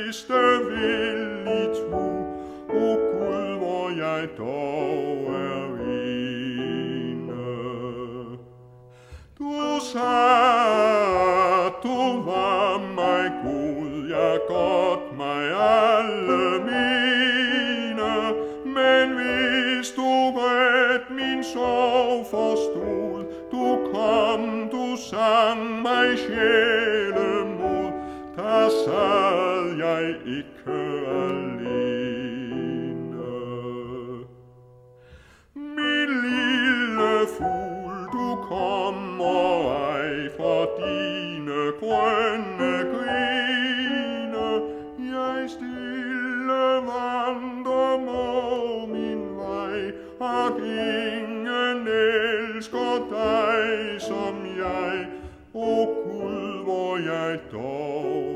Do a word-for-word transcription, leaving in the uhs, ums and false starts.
triste vil i tro. O Gud, hvor jeg dog er ene. Du sagde, du var mig god, jeg godt mig alle mine. Men hvis du ret min sorg forstod, du kom, du sang mig sjælemod, der sad jeg ikke alene. Min lille fugl, du kommer ej fra dine grønne grine. Jeg stille vandrer må min vej, og ingen elsker dig som jeg. O Gud, hvor jeg dog